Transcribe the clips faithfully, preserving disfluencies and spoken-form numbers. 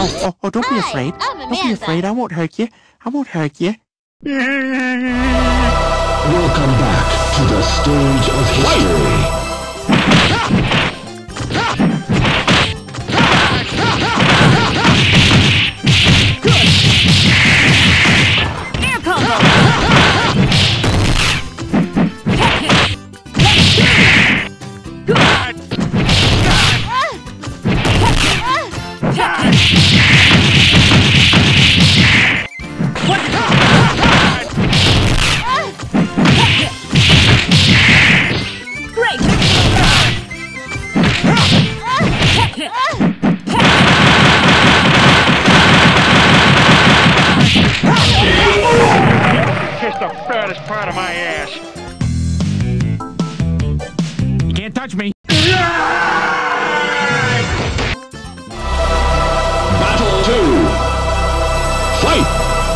Oh, oh, oh, don't be Hi, afraid. I'm Don't be Amanda. afraid. I won't hurt you. I won't hurt you. Welcome back to the stage of history. Air combo! Great! Kiss the fattest part of my ass. You can't touch me. Battle two. Fight!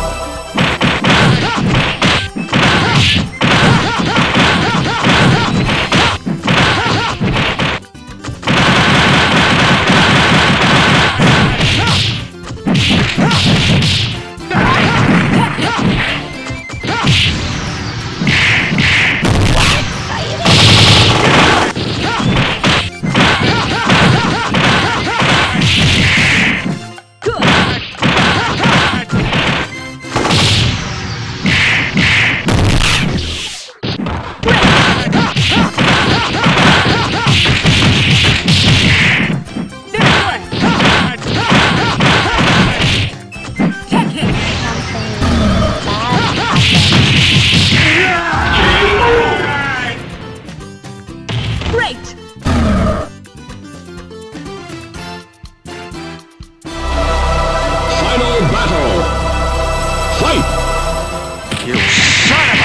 Great! Final battle. Fight! You son of a...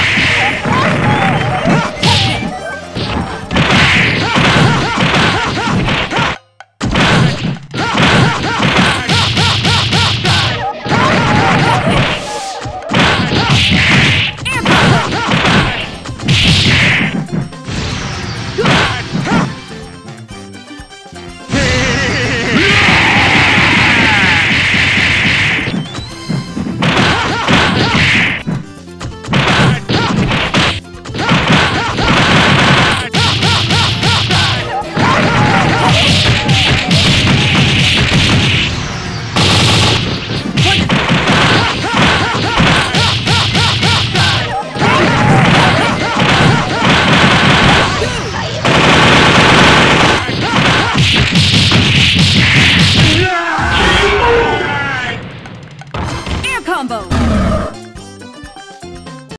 Air combo!